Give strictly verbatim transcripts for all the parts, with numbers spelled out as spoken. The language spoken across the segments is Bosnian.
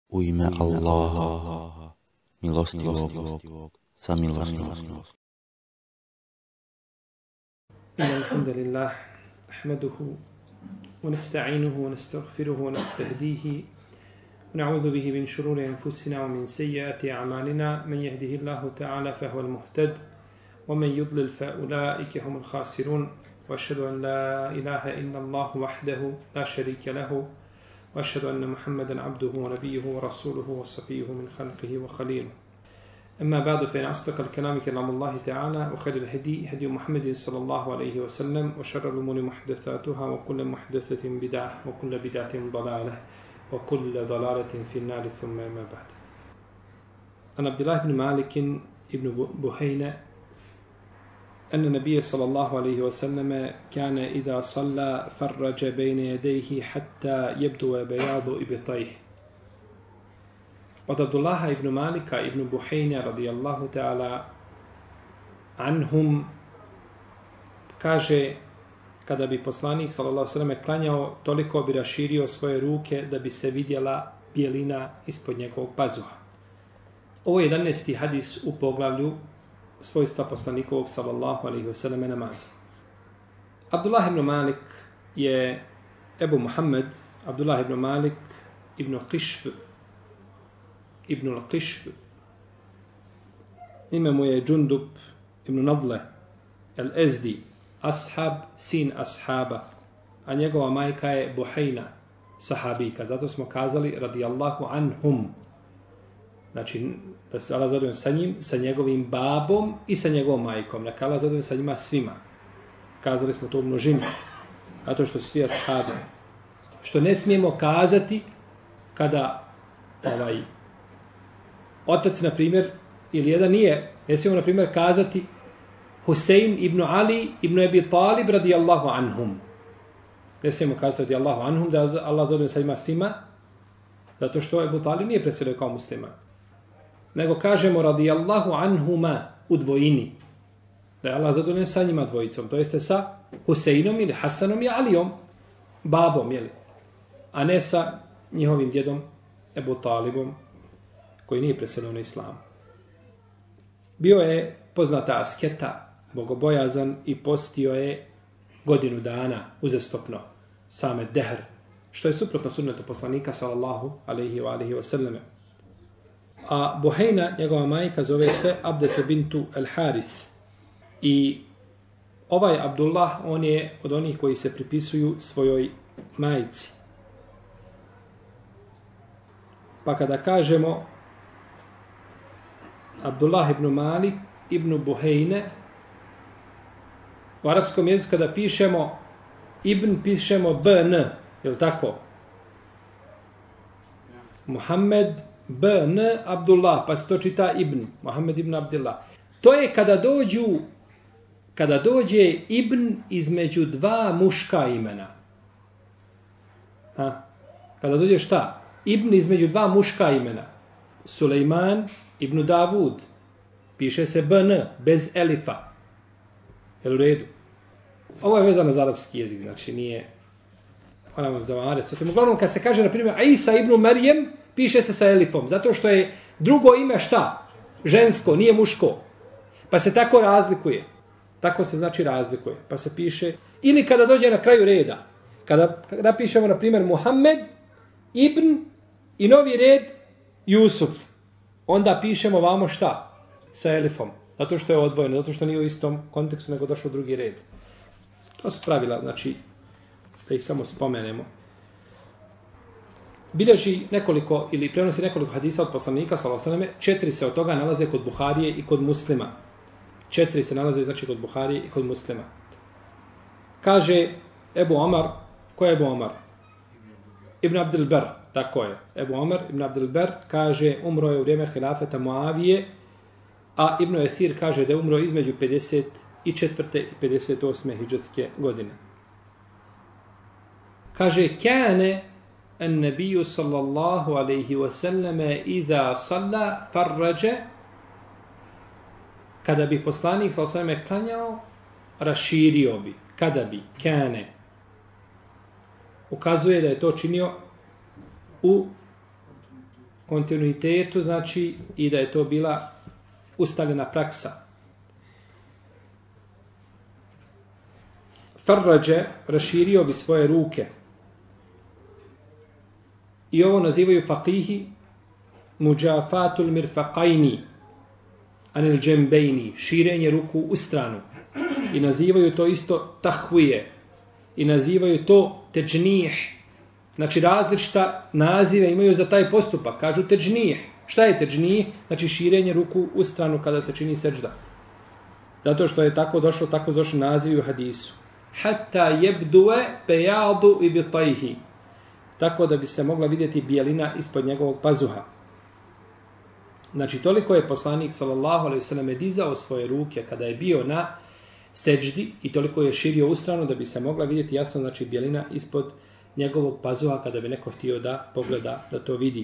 U ime Allaha, milostivog, samilosnog. إن الحمد لله نحمده ونستعينه ونستغفره ونستهديه ونعوذ به من شرور أنفسنا ومن سيئات أعمالنا من يهده الله تعالى فهو المهتد ومن يضلل فأولئك هم الخاسرون وأشهد أن لا إله إلا الله وحده لا شريك له وأشهد أن محمدا عبده ونبيه ورسوله وصفيه من خلقه وخليله أما بعد فإن أصدق الكلام كلام الله تعالى وخير الهدي هدي محمد صلى الله عليه وسلم وشر الأمور محدثاتها وكل محدثة بدعة وكل بدعة ضلالة وكل ضلالة في النار ثم ما بعد. عن عبد الله بن مالك بن بحينة أن النبي صلى الله عليه وسلم كان إذا صلى فرج بين يديه حتى يبدو بياض إبطيه. Od Abdullaha ibn Malika ibn Buhejna radijallahu ta'ala anhum kaže kada bi poslanik sallallahu alejhi ve sellem klanjao, toliko bi raširio svoje ruke da bi se vidjela bijelina ispod njegovog pazuha. Ovo je jedanaesti hadis u poglavlju svojstva poslanikovog sallallahu alejhi ve sellem namaza. Abdullah ibn Malik je Ebu Muhammed, Abdullah ibn Malik ibn Qišb ibn al-Qišb, ime mu je Džundub ibn Nadle al-Ezdi, ashab, sin ashaba, a njegova majka je Buhejna, sahabika. Zato smo kazali radijallahu anhum. Znači, da se Allah zadovoljno sa njim, sa njegovim babom i sa njegovom majkom. Neka Allah zadovoljno sa njima svima. Kazali smo to u množini. Zato što su svi ashabi. Što ne smijemo kazati kada ovaj otac, na primjer, ili jedan nije, ne smijemo, na primjer, kazati Husein ibn Ali ibn Abi Talib radijallahu anhum. Ne smijemo kazati radijallahu anhum, da Allah zadovoljno sa njima svima, zato što Abu Talib nije preselio kao musliman. Nego kažemo radijallahu anhuma u dvojini. Da je Allah zadovoljen sa njima dvojicom. To jeste sa Huseinom ili Hasanom i Alijom, babom, jeli? A ne sa njihovim djedom Abu Talibom, koji nije preselio na islam. Bio je poznata asketa, bogobojazan i postio je godinu dana uzastopno, same dehr, što je suprotno sunnetu poslanika sallallahu alejhi ve alihi ve selleme. A Buhejna, njegova majka, zove se Abdetu bintu al-Haris. I ovaj Abdullah, on je od onih koji se pripisuju svojoj majci. Pa kada kažemo Abdullah ibn Malik ibn Buhejne, u arapskom jeziku kada pišemo ibn, pišemo bn, je li tako? Muhammed bn Abdullah, pa se to čita ibn, Muhammed ibn Abdullah. To je kada dođu, kada dođe ibn između dva muška imena. Ha? Kada dođe šta? Ibn između dva muška imena. Sulejman ibn Davud. Piše se bn, bez elifa. Je u redu? Ovo je vezano za arapski jezik, znači nije... Moramo zavare. Uglavnom, kad se kaže, na primjer, Isa ibn Marijem, piše se sa elifom. Zato što je drugo ime šta? Žensko, nije muško. Pa se tako razlikuje. Tako se znači razlikuje. Pa se piše... Ili kada dođe na kraju reda. Kada napišemo, na primjer, Muhammed ibn i novi red Jusuf. Onda pišemo vamo šta? Sa elifom. Zato što je odvojeno, zato što nije u istom kontekstu, nego došlo drugi red. To su pravila, znači, da ih samo spomenemo. Bilježi nekoliko, ili prenosi nekoliko hadisa od poslanika, sallallahu alejhi ve selleme, četiri se od toga nalaze kod Buharije i kod Muslima. Četiri se nalaze, znači, kod Buharije i kod Muslima. Kaže Ebu Omar, ko je Ebu Omar? Ibn Abdul Bar, tako je. Ebu Omar ibn Abdul Bar kaže, umro je u vrijeme hilafeta Muavije, a Ibn Esir kaže da je umro između pedeset četvrte i pedeset osme hidžetske godine. Kaže, kane an nabiju sallallahu alaihi wasallame idha salla farrađe, kada bi poslanik sallallahu alaihi wasallame klanjao, raširio bi. Kada bi, kane. Ukazuje da je to činio u kontinuitetu, znači, i da je to bila ustaljena praksa. Farrađe raširio bi svoje ruke. I ovo nazivaju faqihi muđafatul mirfaqajni anil džembejni, širenje ruku u stranu. I nazivaju to isto tahvije. I nazivaju to teđnih. Znači različita nazive imaju za taj postupak. Kažu teđnih. Šta je teđnih? Znači širenje ruku u stranu kada se čini seđda. Zato što je tako došlo, tako došlo nazivi u hadisu. Hatta jebdue pejadu i bitajhi. Tako da bi se mogla vidjeti bijelina ispod njegovog pazuha. Znači, toliko je poslanik, sallallahu alejhi ve sellem, dizao svoje ruke kada je bio na seđdi i toliko je širio u stranu da bi se mogla vidjeti jasno, znači, bijelina ispod njegovog pazuha kada bi neko htio da pogleda, da to vidi.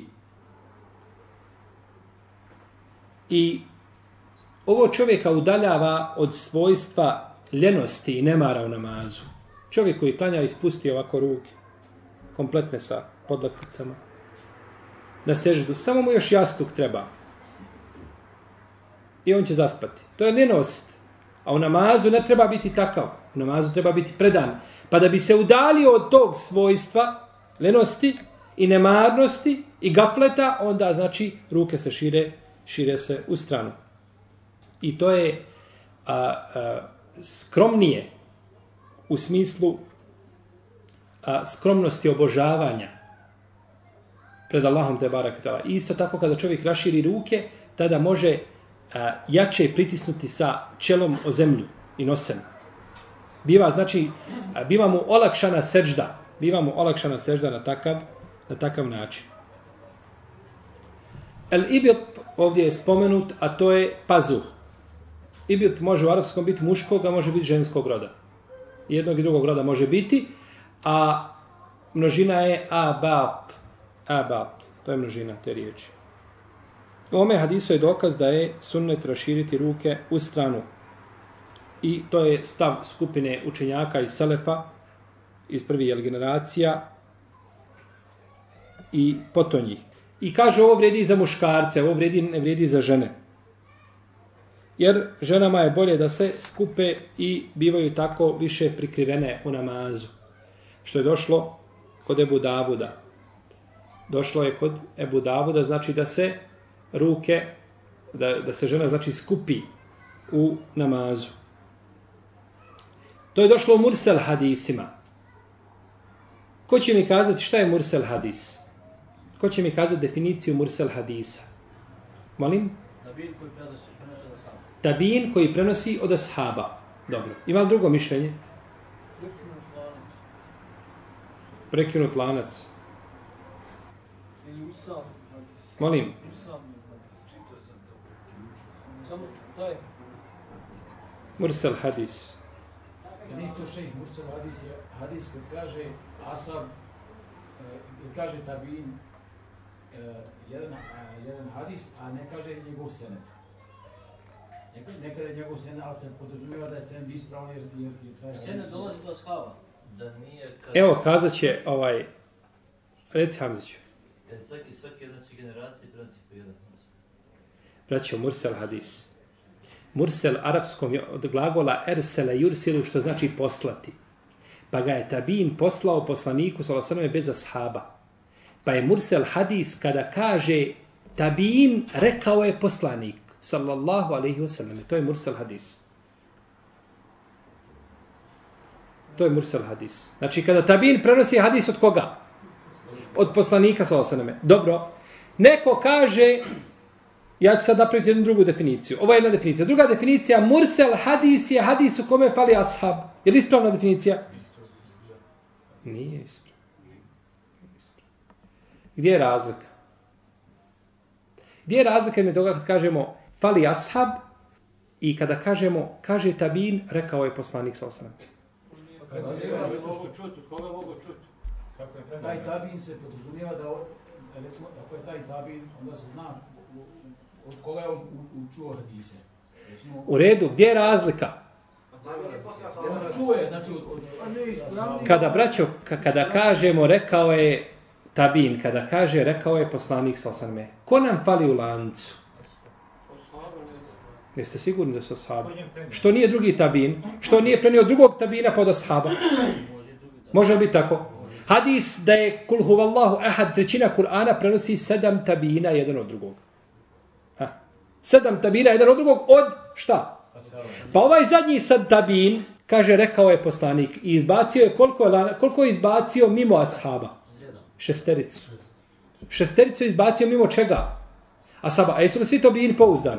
I ovo čovjeka udaljava od svojstva ljenosti i nemara u namazu. Čovjek koji klanja ispusti ovako ruke, kompletne sa podlakticama, na seždu, samo mu još jastuk treba. I on će zaspati. To je ljenost. A u namazu ne treba biti takav. U namazu treba biti predan. Pa da bi se udalio od tog svojstva, ljenosti i nemarnosti i gafleta, onda znači ruke se šire, šire se u stranu. I to je a, a, skromnije u smislu a, skromnosti obožavanja pred Allahom te barek tala. Isto tako kada čovjek raširi ruke, tada može a, jače pritisnuti sa čelom o zemlju i nosem. Biva, znači, a, biva mu olakšana sežda. Biva mu olakšana sežda na takav, na takav način. El ibit ovdje je spomenut, a to je pazuh. Ibit može u arapskom biti muškog, a može biti ženskog roda. Jednog i drugog roda može biti, a množina je abat. Abat. To je množina te riječi. U ome hadisu je dokaz da je sunnet raširiti ruke u stranu. I to je stav skupine učenjaka iz Selefa, iz prvih generacija i potonjih. I kaže ovo vredi za muškarce, ovo vredi, ne vredi za žene. Jer ženama je bolje da se skupe i bivaju tako više prikrivene u namazu. Što je došlo kod Ebu Davuda. Došlo je kod Ebu Davuda, znači da se ruke, da, da se žena znači skupi u namazu. To je došlo u mursel hadisima. Ko će mi kazati šta je mursel hadis? Ko će mi kazati definiciju mursel hadisa? Molim? Tabin koji prenosi, prenosi od ashaba. Tabin koji prenosi od ashaba. Dobro. Ima li drugo mišljenje? Prekinut lanac. Prekinut lanac. Ili usam hadis. Molim? Usam hadis. Čitao sam to. Samo taj. Mursel hadis. Ja nije to šejh Mursel hadis, je hadis kad kaže asab, e, kaže tabin e, jedan, a, jedan hadis, a ne kaže njegov senet. Nekada je njegov senet, ali se podrazumijeva da je senet ispravan jer, jer, jer taj hadis... Senet dolazi do ashaba. Da nije kad... Evo, kazat će ovaj... Reci Hamziću. Kad svaki, svaki znači generacije prenosi po jedan. Braćo, mursel hadis. Mursel arapskom je od glagola ersele yursilu, što znači poslati. Pa ga je tabin poslao poslaniku sallallahu alejhi ve sellem bez ashaba. Pa je mursel hadis kada kaže tabin rekao je poslanik sallallahu alejhi ve sellem. To je mursel hadis. To je mursel hadis. Znači kada tabin prenosi hadis od koga? Od poslanika sallallahu alejhi ve sellem. Dobro. Neko kaže, ja ću sad napraviti jednu drugu definiciju. Ovo je jedna definicija. Druga definicija, mursel hadis je hadis u kome fali ashab. Je li ispravna definicija? Nije ispravna. Gdje je razlika? Gdje je razlika između toga kad kažemo fali ashab i kada kažemo kaže tabin, rekao je poslanik sallallahu alejhi ve sellem. Kako mogu čuti? Koga mogu čuti? Kako je taj tabin se podrazumijeva da, recimo, ako je taj tabin, onda se zna od koga je on učuo hadise. Recimo, U redu, gdje je razlika? on čuje, znači od... od, od Kada, braćo, kada kažemo rekao je tabin kada kaže, rekao je poslanik sallallahu alejhi ve sellem, ko nam fali u lancu? Jeste sigurni da su ashabi? Što nije drugi tabin? Što nije prenio drugog tabina pod ashaba? Može li biti tako? Hadis da je kul huvallahu ahad, trećina Kur'ana prenosi sedam tabina jedan od drugog. Ha. Sedam tabina jedan od drugog od šta? Pa ovaj zadnji sad tabin, kaže, rekao je poslanik, i izbacio je, koliko je, koliko je izbacio mimo ashaba? Šestericu. Šestericu je izbacio mimo čega? Ashaba. A jesu li svi tabini pouzdani?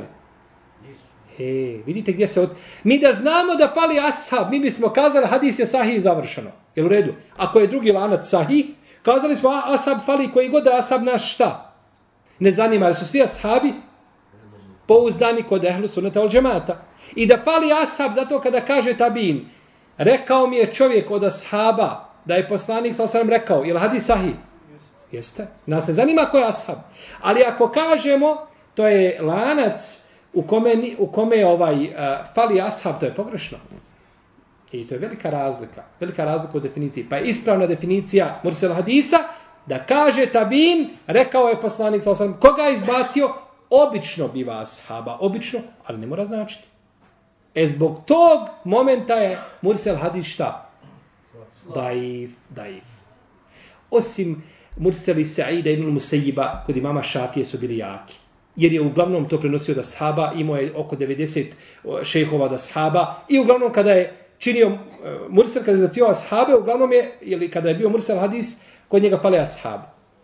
E, vidite gdje se od... Mi da znamo da fali ashab, mi bismo kazali hadis je sahih završeno. Jel u redu? Ako je drugi lanac sahih, kazali smo a, ashab fali koji god da ashab naš šta? Ne zanima, ali su svi ashabi pouzdani kod ehlu sunnata wal džemata. I da fali ashab, zato kada kaže tabin, rekao mi je čovjek od ashaba da je poslanik sallallahu alejhi ve sellem rekao, jel hadis sahih? Jeste. Nas ne zanima ko je ashab. Ali ako kažemo, to je lanac u kome, u kome ovaj, uh, fali ashab, to je pogrešno. I to je velika razlika. Velika razlika u definiciji. Pa je ispravna definicija mursel hadisa da kaže tabin, rekao je poslanik sallallahu alejhi ve sellem, koga je izbacio? Obično biva ashaba. Obično, ali ne mora značiti. E zbog tog momenta je mursel hadis šta? Daif, daif. Osim murseli Sa'ida ibn Musayyiba kod imama Šafije su bili jaki. Jer je uglavnom to prenosio da ashaba, imao je oko devedeset šejhova da ashaba i uglavnom kada je činio uh, mursel, kada je zacijao ashabe, uglavnom je, ili kada je bio mursel hadis, kod njega fale ashab.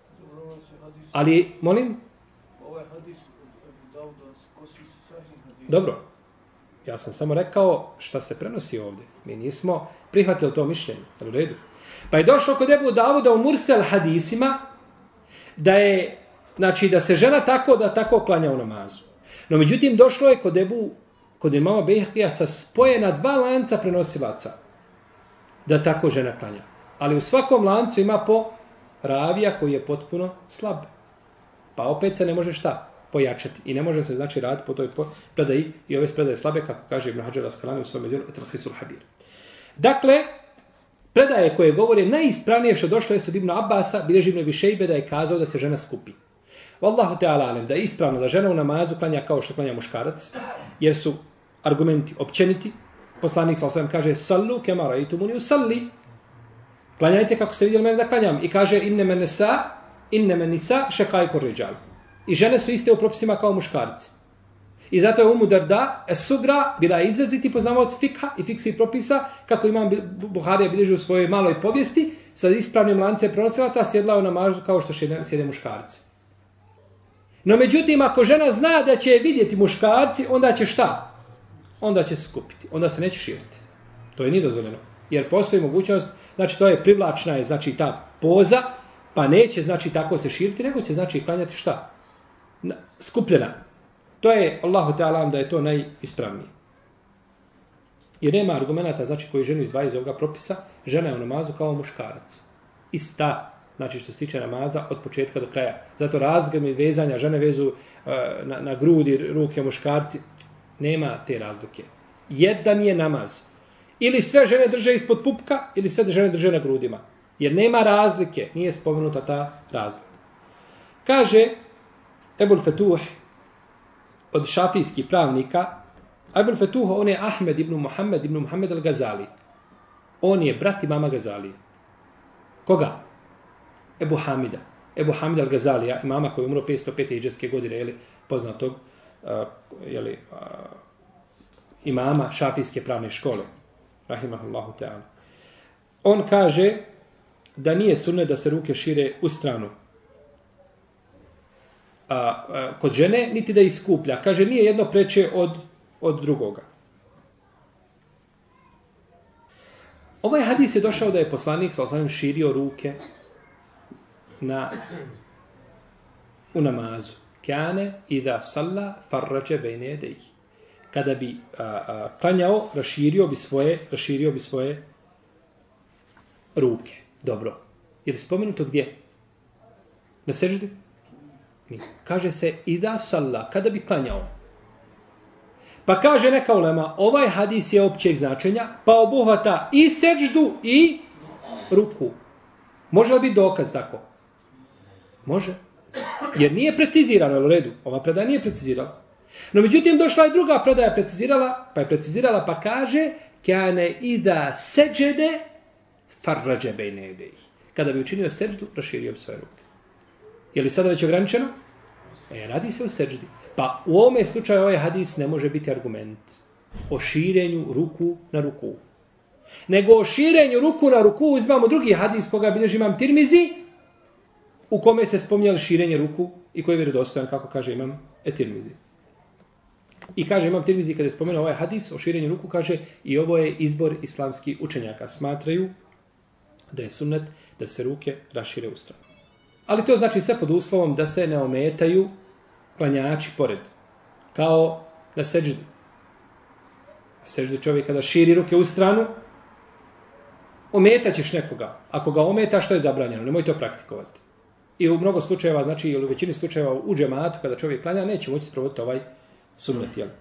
Ali, molim? Ovaj hadis Dauda, ko su sahih hadis? Dobro. Ja sam samo rekao šta se prenosi ovdje. Mi nismo prihvatili to mišljenje. U redu. Pa je došlo kod Ebu Davuda u mursel hadisima da je, znači da se žena tako da tako klanja u namazu. No međutim došlo je kod Ebu, kod imama Bejhaqija sa spojena dva lanca prenosilaca da tako žena klanja. Ali u svakom lancu ima po ravija koji je potpuno slab. Pa opet se ne može šta? Pojačati. I ne može se znači raditi po toj predaji i ove predaje slabe, kako kaže Ibn Hajar al-Asqalani u svom djelu At-Talhisul Habir. Dakle, predaje koje govore najispravnije što došlo je od Ibn Abbasa, bilježi Ibn Abi Šejbe da je kazao da se žena skupi. Wallahu ta'ala alim, da je ispravno da žena u namazu klanja kao što klanja muškarac, jer su argumenti općeniti. Poslanik sallallahu alejhi ve sellem kaže: "Sallu kema ra'aytumuni usalli." Klanjajte kako ste vidjeli mene da klanjam. I kaže: "Inna men nisa, inna men nisa shaqaiqur rijal." I žene su iste u propisima kao muškarci. I zato je Umu Darda es-Sugra bila izraziti poznavalac fikha i fiksi propisa, kako imam Buharija bilježi u svojoj maloj povijesti, sa ispravnim lancem prenosilaca sjedla u namazu kao što sjede muškarci. No međutim, ako žena zna da će vidjeti muškarci, onda će šta? Onda će se skupiti. Onda se neće širiti. To je nije dozvoljeno. Jer postoji mogućnost, znači to je privlačna je, znači ta poza, pa neće znači tako se širiti, nego će znači klanjati šta? Skupljena. To je, Allahu Teala, da je to najispravnije. Jer nema argumenta, znači, koji ženu izdvaja iz ovoga propisa, žena je u namazu kao muškarac. Ista, znači, što se tiče namaza, od početka do kraja. Zato razlika među vezanja, žene vezu uh, na, na grudi, ruke, muškarci, nema te razlike. Jedan je namaz. Ili sve žene drže ispod pupka, ili sve žene drže na grudima. Jer nema razlike, nije spomenuta ta razlika. Kaže Ebul Fetuh, od šafijskih pravnika, Ebul Fetuh, on je Ahmed ibn Muhammed ibn Muhammed al-Gazali. On je brat imama Gazalije. Koga? Ebu Hamida. Ebu Hamid al-Gazalija, imama koji je umro petsto pete hidžretske godine, jeli, poznatog uh, jeli, uh, imama šafijske pravne škole. Rahimahullahu ta'ala. On kaže da nije sunnet da se ruke šire u stranu a, a, kod žene, niti da iskuplja. Kaže, nije jedno preče od, od drugoga. Ovaj hadis je došao da je poslanik sallallahu alejhi ve sellem širio ruke na u namazu. Kane idha salla farraja bayna yadayhi. Kada bi a, a, klanjao, raširio bi svoje, raširio bi svoje ruke. Dobro. Je li spomenuto gdje? Na seždi? Kaže se idha salla, kada bi klanjao. Pa kaže neka ulema, ovaj hadis je općeg značenja, pa obuhvata i seždu i ruku. Može li biti dokaz tako? Može. Jer nije precizirano, u redu. Ova predaja nije precizirala. No međutim, došla i druga predaja precizirala, pa je precizirala pa kaže kane ida seđede farrađe bejne ideji. Kada bi učinio seđdu, raširio bi svoje ruke. Je li sada već ograničeno? E, radi se o seđdi. Pa u ovome slučaju ovaj hadis ne može biti argument o širenju ruku na ruku. Nego o širenju ruku na ruku uzmamo drugi hadis koga bilježi imam Tirmizi, u kome se spominjali širenje ruku i koji je vjerodostojan, kako kaže imam Tirmizi. I kaže imam Tirmizi kada je spomenuo ovaj hadis o širenju ruku, kaže i ovo je izbor islamskih učenjaka. Smatraju da je sunnet da se ruke rašire u stranu. Ali to znači sve pod uslovom da se ne ometaju klanjači pored. Kao na seđdu. Na seđdu čovjek kada širi ruke u stranu, ometaćeš nekoga. Ako ga ometa, što je zabranjeno? Nemoj to praktikovati. I u mnogo slučajeva, znači ili u većini slučajeva u džematu, kada čovjek klanja, neće moći sprovoditi ovaj sunnet. Jel?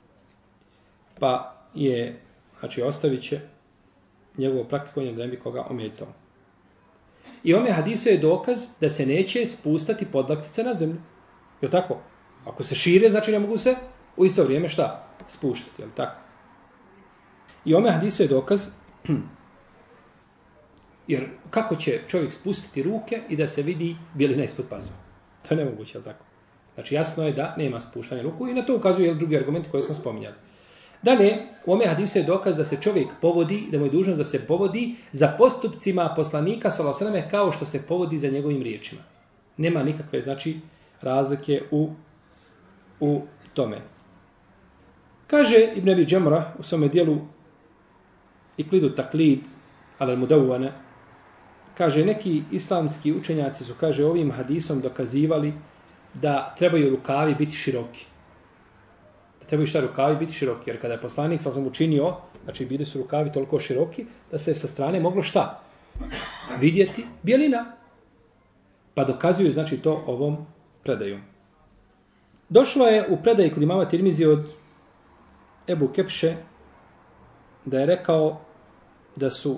Pa je, znači, ostavit će njegovo praktikovanje da ne bi koga ometao. I ome hadisu je dokaz da se neće spustati podlaktice na zemlju. Je li tako? Ako se šire, znači ne mogu se u isto vrijeme šta? Spuštati. Je li tako? I ome hadisu je dokaz jer kako će čovjek spustiti ruke i da se vidi bijelina ispod pazuha? To je nemoguće, je li tako? Znači jasno je da nema spuštanja ruku i na to ukazuje drugi argument koji smo spominjali. Dalje, u ome hadisu je dokaz da se čovjek povodi, da mu je dužnost da se povodi za postupcima poslanika sallallahu alejhi ve selleme kao što se povodi za njegovim riječima. Nema nikakve, znači, razlike u, u tome. Kaže Ibn Abi Džemra u svome dijelu Iklidu Taklid, al Mudawwana, kaže neki islamski učenjaci su, kaže, ovim hadisom dokazivali da trebaju rukavi biti široki. Da trebaju šta rukavi biti široki, jer kada je poslanik sam sam učinio, znači bili su rukavi toliko široki da se sa strane moglo šta? Vidjeti bijelina. Pa dokazuju, znači, to ovom predajom. Došlo je u predaji kod imama Tirmizi od Ebu Kepše da je rekao da su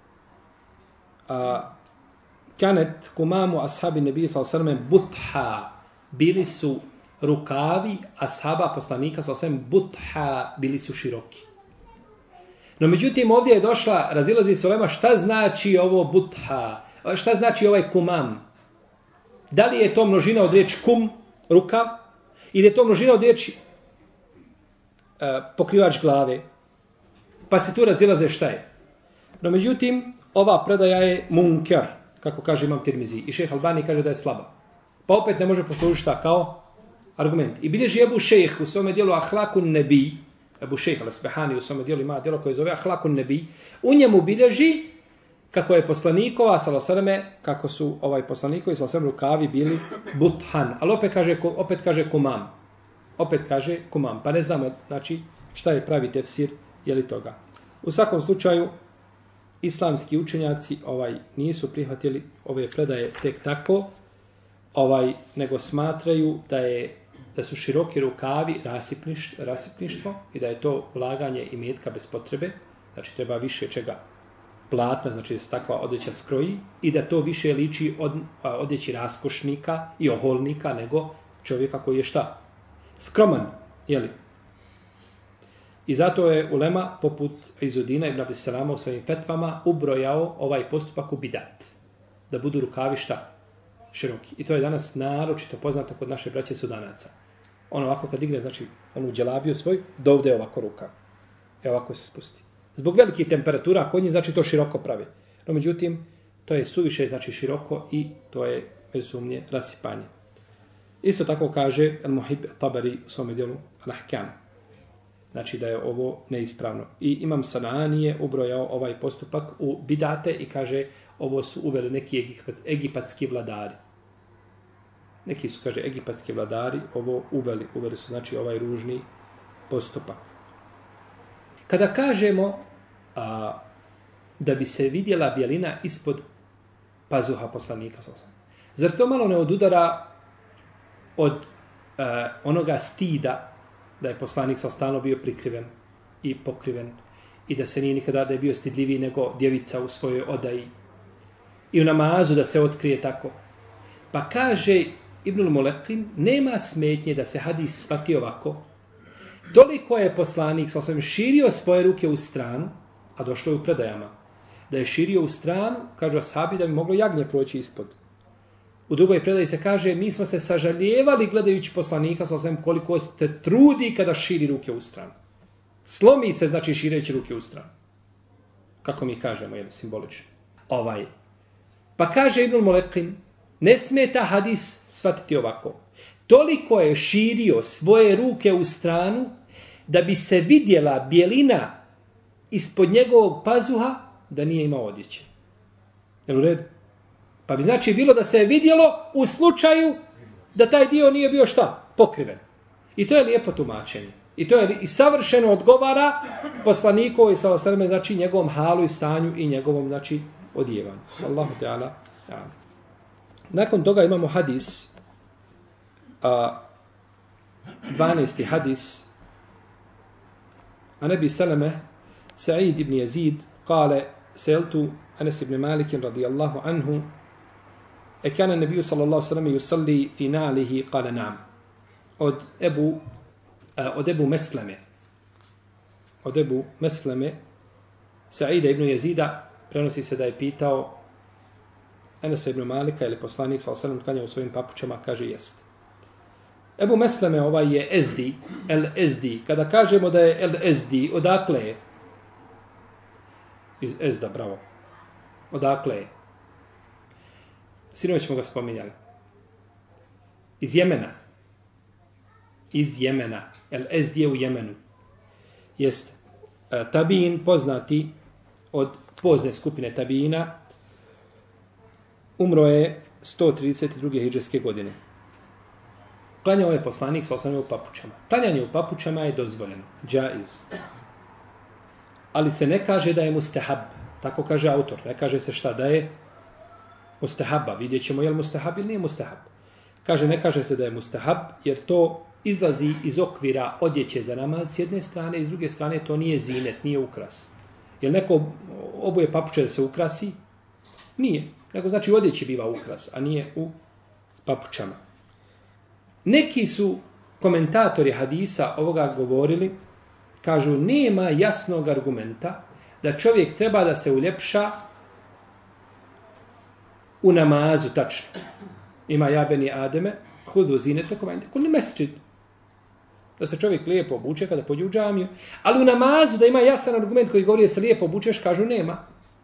a, kanet kumamu ashabi nebije sallallahu alejhi ve sellem butha, bili su rukavi ashaba poslanika sallallahu alejhi ve sellem butha, bili su široki. No međutim ovdje je došla, razilazi se ulema, šta znači ovo butha, šta znači ovaj kumam? Da li je to množina od riječi kum, rukav, ili je to množina od riječi uh, pokrivač glave? Pa se tu razilaze šta je. No međutim, ova predaja je munker, kako kaže imam Tirmizi. I šejh Albani kaže da je slaba. Pa opet ne može poslužiti šta kao argument. I bilježi Ebu Šejh u svome dijelu Ahlakun Nebi, Ebu Šejh al-Asbahani u svome dijelu ima dijelo koje zove Ahlakun Nebi, u njemu bilježi kako je poslanikova, sallallahu alejhi ve selleme, kako su ovaj poslanikovi, sallallahu alejhi ve selleme, rukavi bili buthan. Ali opet kaže, opet kaže kumam. Opet kaže kumam. Pa ne znamo, znači, šta je pravi tefsir, je li toga. U svakom slučaju, islamski učenjaci ovaj nisu prihvatili ove predaje tek tako, ovaj nego smatraju da je da su široki rukavi rasipniš, rasipništvo i da je to ulaganje imetka bez potrebe, znači treba više čega platna, znači da se takva odjeća skroji i da to više liči od odjeći raskošnika i oholnika nego čovjeka koji je šta? Skroman, jeli? I zato je ulema, poput Izudina ibn Abdesselama u svojim fetvama, ubrojao ovaj postupak u bidat. Da budu rukavi šta? Široki. I to je danas naročito poznato kod naše braće Sudanaca. On ovako kad digne, znači, onu dželabiju svoj, dovde je ovako ruka. I ovako se spusti. Zbog velikih temperatura kod njih, znači, to široko pravi. No, međutim, to je suviše, znači, široko i to je, bez sumnje, rasipanje. Isto tako kaže Al-Muhib Tabari u svome dijelu Al-Ahkam. Znači da je ovo neispravno. I Imam Sanani ubrojao ovaj postupak u bidate i kaže ovo su uveli neki egipat, egipatski vladari. Neki su, kaže, egipatski vladari ovo uveli. Uveli su, znači, ovaj ružni postupak. Kada kažemo a, da bi se vidjela bijelina ispod pazuha poslanika, zar to malo ne odudara od a, onoga stida da je poslanik sa stalno bio prikriven i pokriven i da se nije nikada da je bio stidljiviji nego djevica u svojoj odaji i u namazu da se otkrije tako. Pa kaže Ibnul Mulekin, nema smetnje da se hadis shvati ovako. Toliko je poslanik, sa osam, širio svoje ruke u stranu, a došlo je u predajama, da je širio u stranu, kažu ashabi, da bi moglo jagnje proći ispod. U drugoj predaji se kaže, mi smo se sažaljevali gledajući poslanika, sa osam, koliko se trudi kada širi ruke u stranu. Slomi se, znači, šireći ruke u stranu. Kako mi kažemo, je simbolično. Ovaj. Pa kaže Ibnul Mulekin, ne smeta hadis shvatiti ovako. Toliko je širio svoje ruke u stranu da bi se vidjela bijelina ispod njegovog pazuha da nije imao odjeće. Jel u redu? Pa bi znači bilo da se je vidjelo u slučaju da taj dio nije bio šta? Pokriven. I to je lijepo tumačenje. I to je i savršeno odgovara poslaniku i sallallahu alejhi ve sellem, znači njegovom halu i stanju i njegovom znači odjevanju. Allahu teala. Ja. Nakon toga imamo hadis, a, dvanaesti hadis, a nebi Salame, Sa'id ibn Yazid, kale, seltu Anas ibn Malik radijallahu anhu, e kana nebiju sallallahu sallam yusalli fi nalihi, kale nam. Od Ebu, a, od Ebu Mesleme, od Ebu Mesleme, Sa'ida ibn Yazida, prenosi se da je pitao Anas ibn Malika ili poslanik sallallahu alejhi ve sellem klanjao u svojim papučama, kaže jest. Ebu Mesleme ovaj je Ezdi, El Ezdi. Kada kažemo da je El Ezdi, odakle je? Iz Ezda, bravo. Odakle je? Sinoć smo ga spominjali. Iz Jemena. Iz Jemena. El Ezdi je u Jemenu. Jest Tabin, poznati od pozne skupine Tabina, umro je sto trideset druge hidžreske godine. Klanjao je poslanik sa osam u papučama. Klanjanje u papučama je dozvoljeno. Džaiz. Ali se ne kaže da je mustahab. Tako kaže autor. Ne kaže se šta da je mustahaba. Vidjet ćemo je li mustahab ili nije mustahab. Kaže, ne kaže se da je mustahab, jer to izlazi iz okvira odjeće za namaz s jedne strane i s druge strane to nije zinet, nije ukras. Jel neko obuje papuče da se ukrasi? Nije. Nego znači u odjeći biva ukras, a nije u papučama. Neki su komentatori hadisa ovoga govorili, kažu, nema jasnog argumenta da čovjek treba da se uljepša u namazu, tačno. Ima jabeni Ademe, hudu zinete komende, kul mesčid. Da se čovjek lijepo obuče kada pođe u džamiju. Ali u namazu da ima jasan argument koji govori da se lijepo obučeš, kažu nema.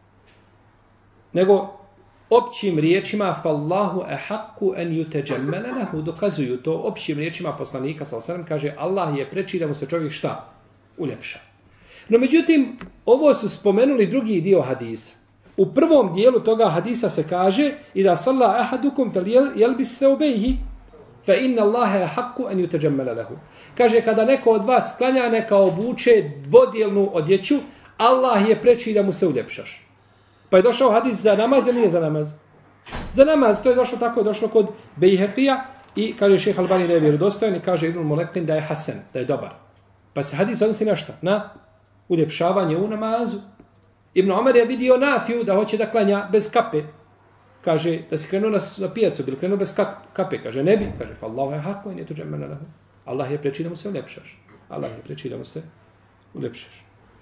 Nego općim riječima fallahu ahakku en yuteđemmele lehu, dokazuju to općim riječima poslanika sallallahu alejhi ve sellem, kaže Allah je preči da mu se čovjek šta? Uljepša. No međutim, ovo su spomenuli drugi dio hadisa. U prvom dijelu toga hadisa se kaže i da salla ahadukum fel jelbis thawbayhi fa inna Allaha ahakku en yuteđemmele lehu. Kaže, kada neko od vas klanja, neka obuče dvodjelnu odjeću, Allah je preči da mu se uljepšaš. Pa je došao hadis za namaz ili nije za namaz? Za namaz, to je došlo tako, je došlo kod Bejhekija i kaže šejh Albani da je vjerodostojan i kaže Ibn Mulekin da je hasan, da je dobar. Pa se hadis odnosi na šta? Na uljepšavanje u namazu. Ibn Omer je vidio Nafiju da hoće da klanja bez kape. Kaže da si krenuo na, na pijacu, bili krenuo bez kape. Kaže ne bi. Kaže fallahu je hako i nije tuđe mena lahu. Allah je preči da mu se uljepšaš. Allah je preči da mu se uljepšaš.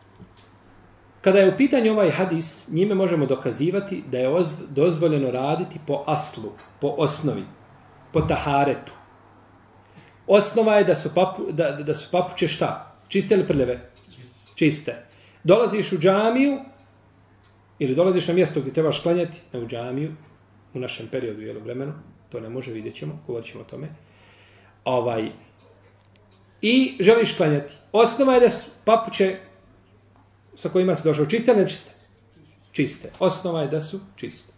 Kada je u pitanju ovaj hadis, njime možemo dokazivati da je dozvoljeno raditi po aslu, po osnovi, po taharetu. Osnova je da su, papu, da, da su papuče šta? Čiste ili prljave? Čiste. Dolaziš u džamiju ili dolaziš na mjesto gdje trebaš klanjati, ne u džamiju, u našem periodu, jel, vremenu, to ne može, vidjet ćemo, govorit ćemo o tome. Ovaj, i želiš klanjati. Osnova je da su papuče sa kojima se došao čiste ili nečiste? Čiste. Osnova je da su čiste.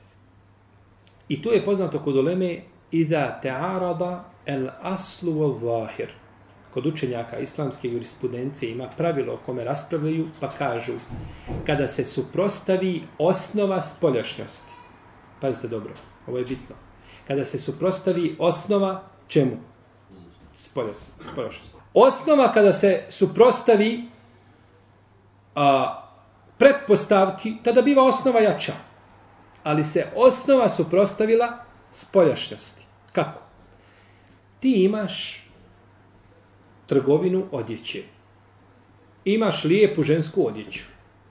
I tu je poznato kod uleme ida ta'arada el aslu wal zahir. Kod učenjaka islamske jurisprudencije ima pravilo o kome raspravljaju, pa kažu kada se suprostavi osnova spoljašnjosti. Pazite dobro, ovo je bitno. Kada se suprostavi osnova čemu? Spoljašnjosti. Osnova kada se suprostavi a, pretpostavki, tada biva osnova jača. Ali se osnova suprostavila spoljašnjosti. Kako? Ti imaš trgovinu odjeće. Imaš lijepu žensku odjeću.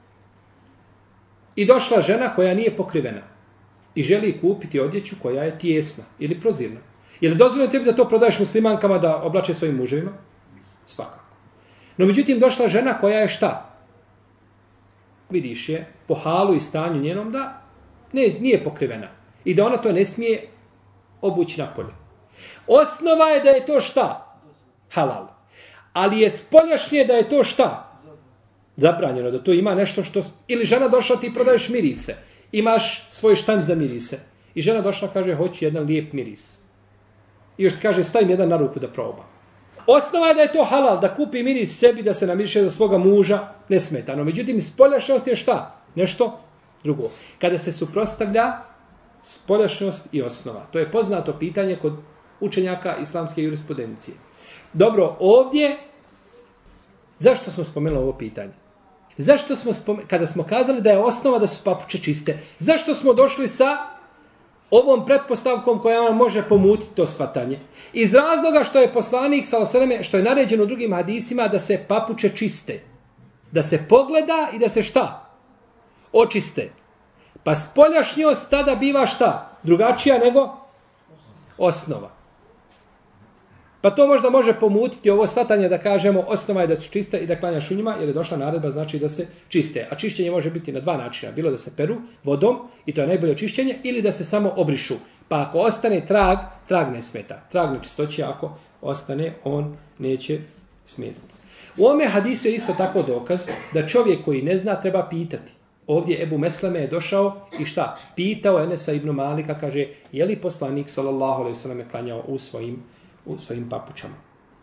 I došla žena koja nije pokrivena i želi kupiti odjeću koja je tijesna ili prozirna. Je li dozvoljeno tebi da to prodaješ muslimankama da oblače svojim muževima? Svakako. No međutim došla žena koja je šta? Vidiš je po halu i stanju njenom da ne, nije pokrivena i da ona to ne smije obući napolje. Osnova je da je to šta? Halal. Ali je spoljašnje da je to šta? Zabranjeno, da to ima nešto što... Ili žena došla, ti prodaješ mirise. Imaš svoj štand za mirise. I žena došla, kaže, hoću jedan lijep miris. I još ti kaže, stavim jedan na ruku da proba. Osnova je da je to halal, da kupi miris sebi, da se namiriše za svoga muža, nesmetano. Međutim, spoljašnost je šta? Nešto drugo. Kada se suprotstavlja spoljašnost i osnova. To je poznato pitanje kod učenjaka islamske jurisprudencije. Dobro, ovdje, zašto smo spomenuli ovo pitanje? Zašto smo spomenuli, kada smo kazali da je osnova da su papuče čiste, zašto smo došli sa ovom pretpostavkom koja vam može pomutiti to shvatanje? Iz razloga što je poslanik, sallallahu što je naređeno u drugim hadisima da se papuče čiste. Da se pogleda i da se šta? Očiste. Pa spoljašnjost tada biva šta? Drugačija nego osnova. Pa to možda može pomutiti ovo shvatanje da kažemo osnova je da su čiste i da klanjaš u njima, jer je došla naredba znači da se čiste. A čišćenje može biti na dva načina. Bilo da se peru vodom, i to je najbolje čišćenje, ili da se samo obrišu. Pa ako ostane trag, trag ne smeta. Trag nečistoće, ako ostane, on neće smetati. U ovome hadisu je isto tako dokaz da čovjek koji ne zna treba pitati. Ovdje Ebu Mesleme je došao i šta? Pitao Enesa ibn Malika, kaže, je li poslanik sallallahu alejhi ve sellem klanjao u svojim u svojim papučama.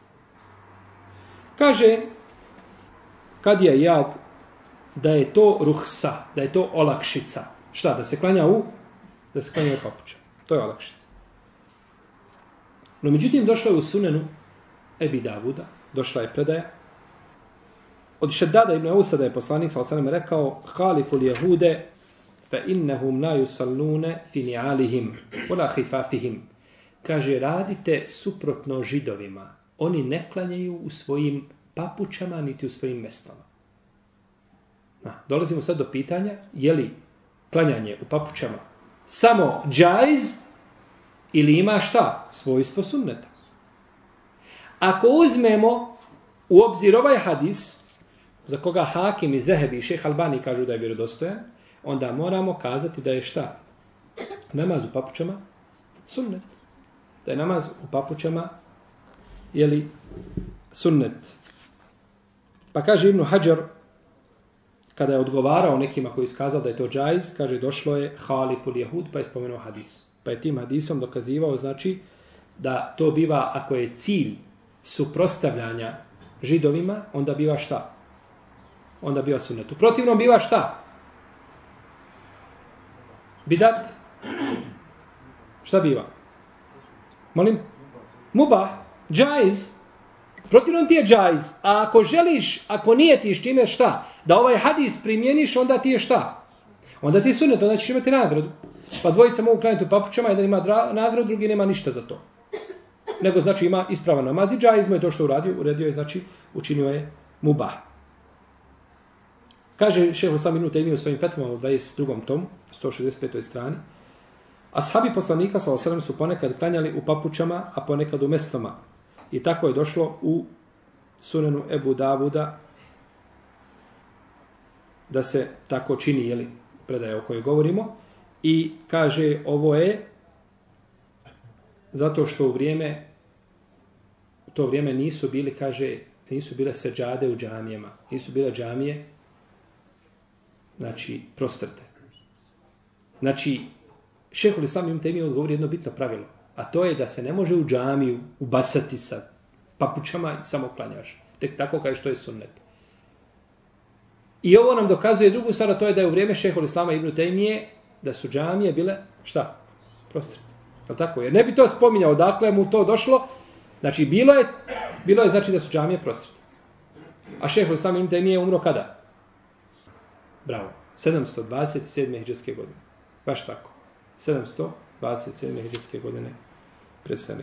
Kaže, kad je jad, da je to ruhsa, da je to olakšica. Šta? Da se klanja u, da se klanja u papučama. To je olakšica. No, međutim, došlo je u sunenu Ebi Davuda, došla je predaja, od Šeddada ibn Ausa da je poslanik sallallahu alejhi ve sellem rekao, haliful jehude, fa innahum la yusallune fi ni'alihim, wala khifafihim. Kaže, radite suprotno židovima. Oni ne klanjaju u svojim papučama, niti u svojim mestama. Na, dolazimo sad do pitanja, je li klanjanje u papučama samo džajz ili ima šta? Svojstvo sunneta. Ako uzmemo u obzir ovaj hadis, za koga Hakim i Zehebi i Šejh Albani kažu da je vjerodostojan, onda moramo kazati da je šta? Namaz u papučama sunnet. Da je namaz u papučama jeli sunnet. Pa kaže Ibn Hajar, kada je odgovarao nekima koji iskazao da je to džajz, kaže došlo je haliful jehud, pa je spomenuo hadis. Pa je tim hadisom dokazivao, znači, da to biva, ako je cilj suprostavljanja židovima, onda biva šta? Onda biva sunnet. U protivnom biva šta? Bidat? Šta biva? Molim? Mubah, džajz. Protivno ti je džajz. A ako želiš, ako nije ti s čime šta, da ovaj hadis primjeniš, onda ti je šta? Onda ti je sunnet, onda ćeš imati nagradu. Pa dvojica mogu klanjati u papučama, jedan ima dra- nagradu, drugi nema ništa za to. Nego znači ima ispravan namaz i džajz mu je to što uradio, uradio je, znači učinio je mubah. Kaže šejh Islam ibn Tejmije u svojim fetvama u dvadeset drugom tomu, sto šezdeset petoj strani, ashabi poslanika sallallahu alejhi ve sellem su ponekad klanjali u papučama, a ponekad u mestvama. I tako je došlo u sunenu Ebu Davuda da se tako čini, jeli, predaje o kojoj govorimo. I kaže, ovo je zato što u vrijeme u to vrijeme nisu bili, kaže, nisu bile seđade u džamijama. Nisu bile džamije, znači, prostrte. Znači, šejhul Islam ibn Tejmije odgovori jedno bitno pravilo, a to je da se ne može u džamiju ubasati sa papučama i samo klanjaš. Tek tako kaže što je sunnet. I ovo nam dokazuje drugu stvar, a to je da je u vrijeme šejhul Islama ibn Tejmije da su džamije bile, šta? Prostrte. Je tako? Jer ne bi to spominjao, dakle mu to došlo. Znači, bilo je, bilo je znači da su džamije prostrte. A šejhul Islam ibn Tejmije je umro kada? Bravo. sedamsto dvadeset sedme hidžretske godine. Baš tako. sedamsto dvadeset sedme hidžretske godine preselio.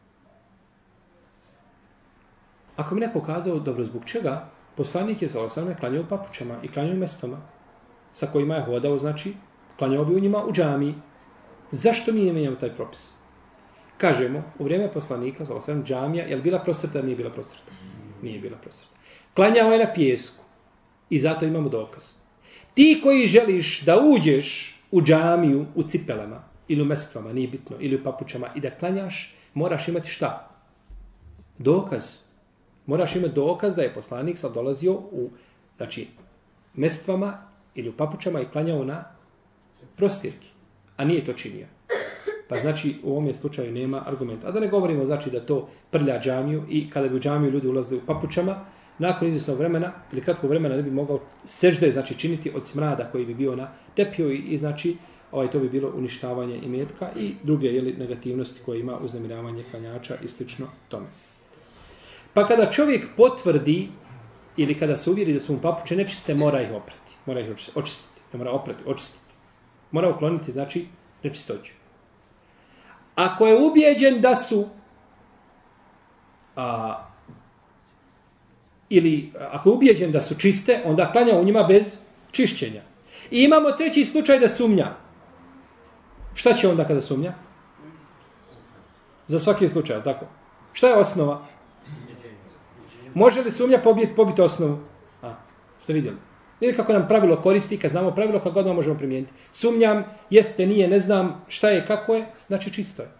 Ako mi neko kazao, dobro, zbog čega, poslanik je sallallahu alejhi ve sellem klanjao u papučama i klanjao u mestvama, sa kojima je hodao, znači, klanjao bi u njima u džamiji. Zašto mi je menjao taj propis? Kažemo, u vrijeme poslanika, sallallahu alejhi ve sellem, džamija, je li bila prosrta, nije bila prosrta? Nije bila prosrta. Klanjao je na pijesku i zato imamo dokaz. Ti koji želiš da uđeš u džamiju u cipelama ili u mestvama, nije bitno, ili u papučama i da klanjaš, moraš imati šta? Dokaz. Moraš imati dokaz da je poslanik sad dolazio u, znači, mestvama ili u papučama i klanjao na prostirki, a nije to činio. Pa znači u ovom slučaju nema argumenta. A da ne govorimo znači da to prlja džamiju i kada bi u džamiju ljudi ulazili u papučama, nakon izvjesnog vremena ili kratkog vremena ne bi mogao sežde znači činiti od smrada koji bi bio na tepiju i, i znači ovaj to bi bilo uništavanje imetka i druge jeli, negativnosti koje ima uznemiravanje klanjača i slično tome. Pa kada čovjek potvrdi ili kada se uvjeri da su mu papuče nečiste, mora ih oprati. Mora ih očistiti. Ne mora oprati, očistiti. Mora ukloniti, znači, nečistoću. Ako je ubijeđen da su a, ili ako je ubijeđen da su čiste, onda klanja u njima bez čišćenja. I imamo treći slučaj da sumnja. Šta će onda kada sumnja? Za svaki slučaj, tako? Šta je osnova? Može li sumnja pobiti, pobiti osnovu? A, ste vidjeli? Vidite kako nam pravilo koristi, kad znamo pravilo, kako odmah možemo primijeniti. Sumnjam, jeste, nije, ne znam šta je, kako je, znači čisto je.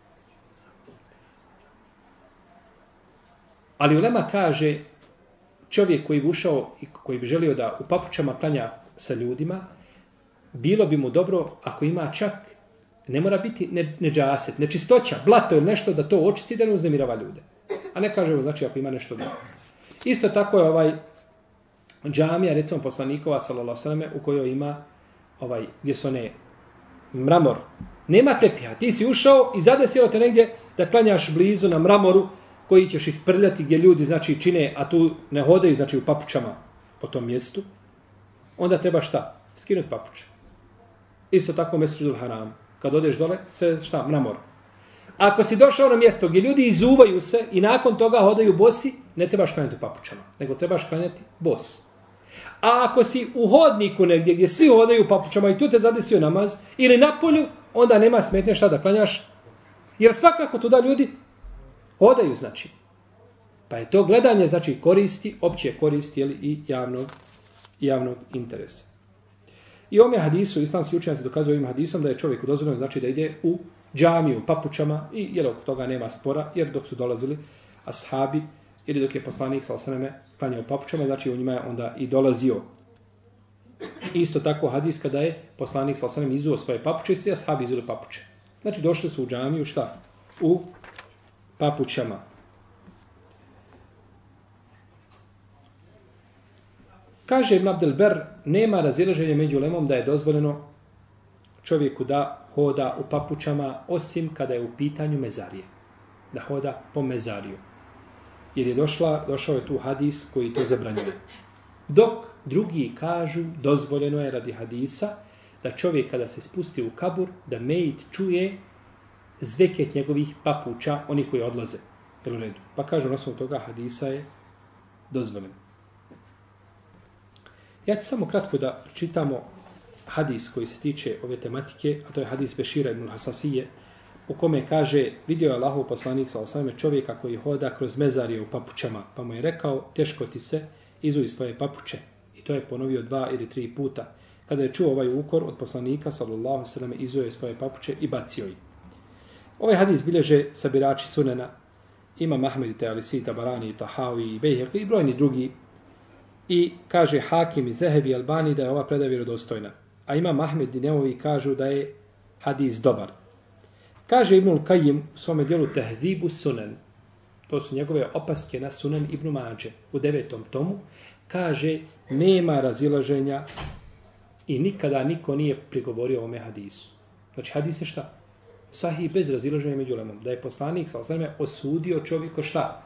Ali ulema kaže, čovjek koji bi ušao i koji bi želio da u papučama klanja sa ljudima, bilo bi mu dobro ako ima čak, ne mora biti ne, neđaset, nečistoća, blato ili nešto da to očisti da ne uznemirava ljude. A ne kažemo, znači, ako ima nešto drugo. Isto tako je ovaj džamija, recimo poslanikova, sallallahu alejhi ve selleme, u kojoj ima ovaj, gdje su one mramor. Nema tepija. Ti si ušao i zadesilo te negdje da klanjaš blizu na mramoru koji ćeš isprljati gdje ljudi, znači, čine, a tu ne hodaju, znači, u papučama po tom mjestu. Onda treba šta? Skinuti papuče. Isto tako u Mesdžidul Haram. Kad odeš dole, sve šta? Mramor. Ako si došao na mjesto gdje ljudi izuvaju se i nakon toga hodaju bosi, ne trebaš klanjati u papučama, nego trebaš klanjati bos. A ako si u hodniku negdje gdje svi hodaju u papučama i tu te zadesio namaz, ili na polju, onda nema smetnje šta da klanjaš, jer svakako tuda ljudi hodaju, znači. Pa je to gledanje, znači, koristi, opće koristi, jeli, i javnog, javnog interesa. I ovome hadisu, islamski učenjaci dokazuju ovim hadisom da je čovjeku dozvoljeno, znači, da ide u džamiju, papučama i jer oko toga nema spora, jer dok su dolazili ashabi ili dok je poslanik sallallahu alejhi ve selleme klanjao papučama, znači u njima je onda i dolazio. Isto tako hadis kada je poslanik sallallahu alejhi ve selleme izuo svoje papuče i svi ashabi izuli papuče. Znači došli su u džamiju šta? U papučama. Kaže Ibn Abdel Ber, nema razilaženja među ulemom da je dozvoljeno čovjeku da hoda u papučama, osim kada je u pitanju mezarije. Da hoda po mezariju. Jer je došla, došao je tu hadis koji to zabranjuje. Dok drugi kažu, dozvoljeno je radi hadisa, da čovjek kada se spusti u kabur, da mejit čuje zveket njegovih papuča, onih koji odlaze. U redu. Pa kažu, na osnovu toga hadisa je dozvoljeno. Ja ću samo kratko da pročitamo hadis koji se tiče ove tematike, a to je hadis Bešira ibn Hasasije, u kome kaže, vidio je Allahov poslanik sallallahu alejhi ve sellem čovjeka koji hoda kroz mezarije u papučama, pa mu je rekao, teško ti se, izuj svoje papuče. I to je ponovio dva ili tri puta. Kada je čuo ovaj ukor od poslanika sallallahu alejhi ve sellem, izuo je svoje papuče i bacio ih. Ovaj hadis bilježe sabirači sunena, Imam Ahmed, Tealisi, Tabarani, Tahawi, Bejheqi i brojni drugi. I kaže Hakim i Zehebi Albani da je ova predaja vjerodostojna. A Imam Ahmed i Neovi kažu da je hadis dobar. Kaže Ibnul Kajim u svome dijelu Tehzibu Sunan, to su njegove opaske na Sunan Ibn Mađe u devetom tomu, kaže nema razilaženja i nikada niko nije prigovorio ovome hadisu. Znači hadis je šta? Sahih bez razilaženja među ulemom. Da je poslanik sallallahu alejhi ve sellem osudio čovjeka šta?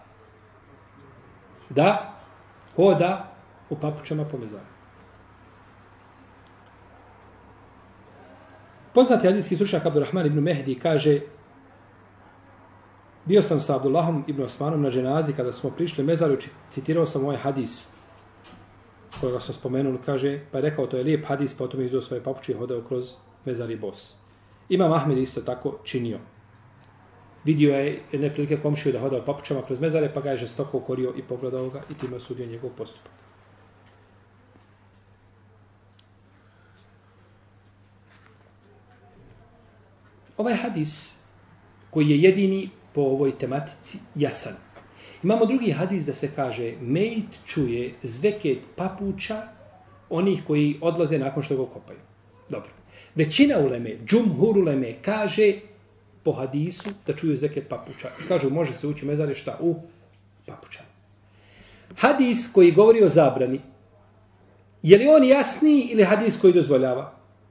Da hoda u papučama po mezarju. Poznati hadijski stručnjak Abdurrahman ibn Mehdi kaže: bio sam sa Abdullahom ibn Osmanom na ženazi kada smo prišli mezaru, citirao sam ovaj hadis kojega smo spomenuli, kaže, pa je rekao to je lijep hadis, pa o tome izveo svoje papuče i hodao kroz mezar i bos. Imam Ahmed isto tako činio. Vidio je jedne prilike komšiju da hodao papučama kroz mezare, pa ga je žestoko ukorio i pogledao ga i time osudio njegov postupak. Ovaj hadis koji je jedini po ovoj tematici jasan. Imamo drugi hadis da se kaže mejit čuje zveket papuča onih koji odlaze nakon što ga kopaju. Dobro. Većina uleme, džumhur uleme, kaže po hadisu da čuju zveket papuča. I kažu može se ući u mezare šta? U papučama. Hadis koji govori o zabrani, je li on jasniji ili hadis koji dozvoljava?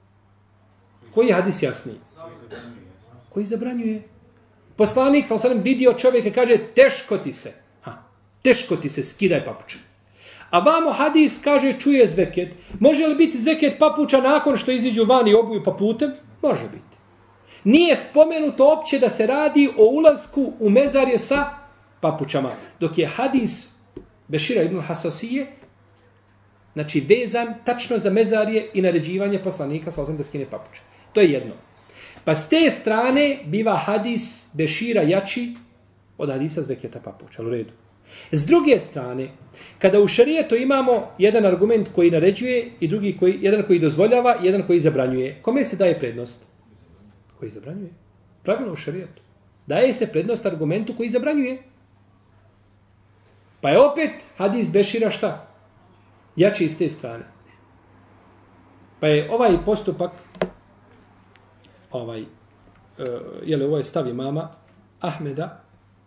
Koji je hadis jasniji? Koji zabranjuje? Poslanik sallallahu alejhi ve sellem vidio čovjeka, kaže teško ti se. Ha, teško ti se, skidaj papuče. A vamo hadis kaže čuje zveket. Može li biti zveket papuča nakon što iziđu van i obuju pa putem? Može biti. Nije spomenuto opće da se radi o ulasku u mezarje sa papučama. Dok je hadis Bešira ibn Hasasije, znači vezan tačno za mezarje i naređivanje poslanika sallallahu alejhi ve sellem da skine papuče. To je jedno. Pa s te strane biva hadis Bešira jači od hadisa zveketa papuča. U redu. S druge strane, kada u šarijetu imamo jedan argument koji naređuje i drugi koji, jedan koji dozvoljava i jedan koji zabranjuje, kome se daje prednost? Koji zabranjuje. Pravilo u šarijetu. Daje se prednost argumentu koji zabranjuje. Pa je opet hadis Bešira šta? Jači iz te strane. Pa je ovaj postupak ovaj, uh, je li ovo je stav imama Ahmeda,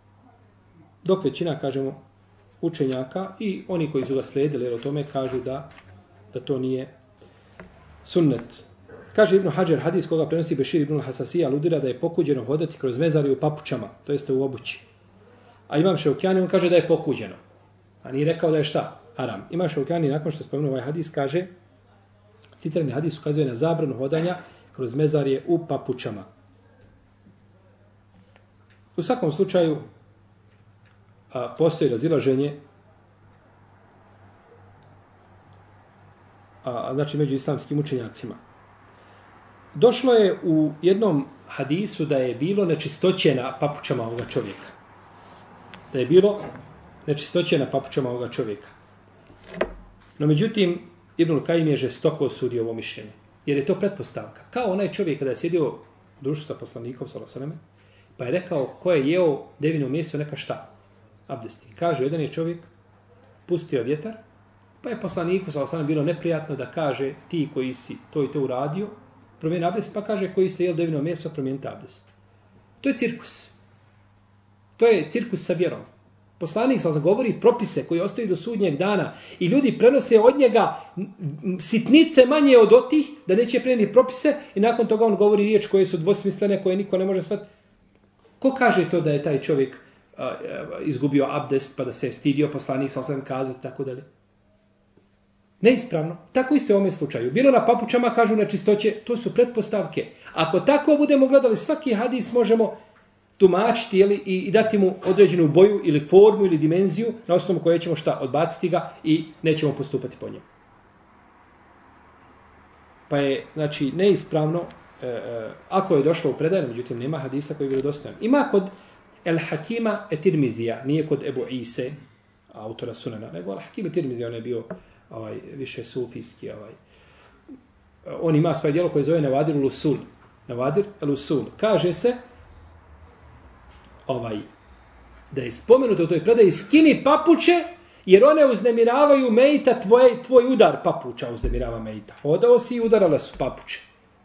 dok većina, kažemo, učenjaka i oni koji su ga slijedili, jer o tome kažu da, da to nije sunnet. Kaže Ibn Hajar, hadis koga prenosi Bešir ibn Hasasija, aludira da je pokuđeno hodati kroz mezari u papučama, to jeste u obući. A Imam Šaukjani, on kaže da je pokuđeno. A nije rekao da je šta? Haram. Imam Šaukjani, nakon što spomenuo ovaj hadis, kaže, citirani hadis ukazuje na zabranu hodanja kroz mezarje u papučama. U svakom slučaju a, postoji razilaženje a, znači među islamskim učenjacima. Došlo je u jednom hadisu da je bilo nečistoće na papučama ovoga čovjeka. Da je bilo nečistoće na papučama ovoga čovjeka. No međutim, Ibnul Kajim je žestoko osudio ovo mišljenje. Jer je to pretpostavka. Kao onaj čovjek kada je sjedio u društvu sa poslanikom, sallallahu alejhi ve sellem, pa je rekao ko je jeo devino meso neka šta? Abdesti. Kaže, jedan je čovjek pustio vjetar, pa je poslaniku, sallallahu alejhi ve sellem, bilo neprijatno da kaže ti koji si to i to uradio, promijeni abdest, pa kaže koji ste jeli devino meso, promijenite abdest. To je cirkus. To je cirkus sa vjerom. Poslanik sam govori propise koji ostaju do sudnjeg dana i ljudi prenose od njega sitnice manje od otih da neće prenijeti propise i nakon toga on govori riječ koje su dvosmislene, koje niko ne može shvatiti. Ko kaže to da je taj čovjek uh, izgubio abdest pa da se je stidio, poslanik sam sam kazati, tako dalje? Neispravno. Tako isto je u ovom slučaju. Bilo na papučama, kažu nečistoće, to su pretpostavke. Ako tako budemo gledali svaki hadis, možemo tumačiti jeli, i, i dati mu određenu boju ili formu ili dimenziju na osnovu koje ćemo šta odbaciti ga i nećemo postupati po njemu. Pa je, znači, neispravno, e, e, ako je došlo u predaju, međutim, nema hadisa koji je vjerodostojan. Ima kod El Hakima Etirmizija, nije kod Ebu Ise, autora Sunana, nego El Hakim Etirmizija, on je bio ovaj, više sufijski. Ovaj. On ima svoje djelo koje zove Navadir ul-Usul. Navadir ul-Usul. Kaže se, ovaj, da je spomenuto u toj predaji skini papuče, jer one uznemiravaju mejta, tvoje, tvoj udar papuča uznemirava mejta. Hodao si i udarale su papuče.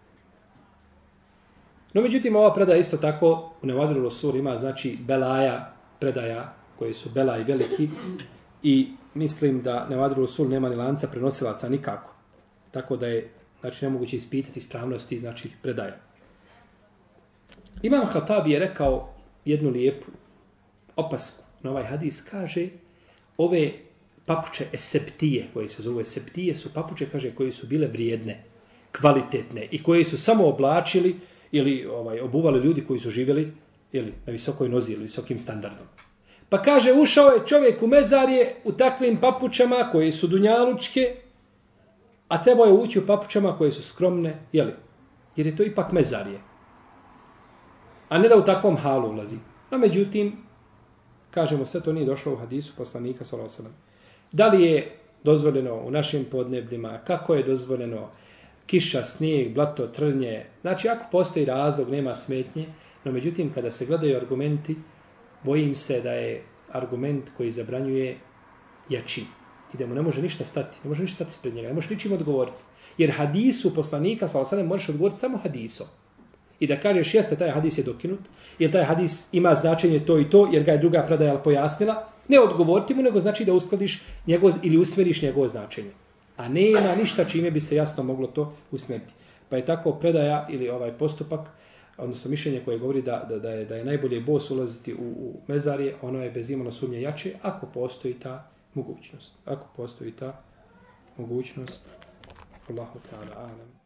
No, međutim, ova predaja isto tako u Nevadiru Rasul ima, znači, belaja predaja, koje su belaj veliki i mislim da Nevadiru Rasul nema ni lanca prenosilaca nikako. Tako da je, znači, nemoguće ispitati ispravnosti, znači, predaja. Imam Hatabi je rekao jednu lijepu opasku na ovaj hadis, kaže ove papuče eseptije, koje se zove eseptije, su papuče, kaže, koje su bile vrijedne. kvalitetne i koje su samo oblačili ili ovaj, obuvali ljudi koji su živjeli ili na visokoj nozi ili visokim standardom. Pa kaže, ušao je čovjek u mezarje u takvim papučama koje su dunjalučke, a trebao je ući u papučama koje su skromne, jeli? Jer je to ipak mezarje. A ne da u takvom halu ulazi. No, međutim, kažemo, sve to nije došlo u hadisu poslanika, sallallahu alejhi ve sellem. Da li je dozvoljeno u našim podnebljima, kako je dozvoljeno kiša, snijeg, blato, trnje. Znači, ako postoji razlog, nema smetnje, no međutim, kada se gledaju argumenti, bojim se da je argument koji zabranjuje jači. I da mu ne može ništa stati. Ne može ništa stati spred njega. Ne može ničim odgovoriti. Jer hadisu poslanika, sallallahu alejhi ve sellem, možeš odgovoriti samo hadisom. I da kažeš, jeste, taj hadis je dokinut, jer taj hadis ima značenje to i to, jer ga je druga predaja pojasnila, ne odgovoriti mu, nego znači da uskladiš njegov, ili usmeriš njegovo značenje. A nema ništa čime bi se jasno moglo to usmjeriti. Pa je tako predaja ili ovaj postupak, odnosno mišljenje koje govori da, da, da, je, da je najbolje bos ulaziti u, u mezarje, ono je bez imalo sumnje jače, ako postoji ta mogućnost. Ako postoji ta mogućnost, Allahu ta'ala alam.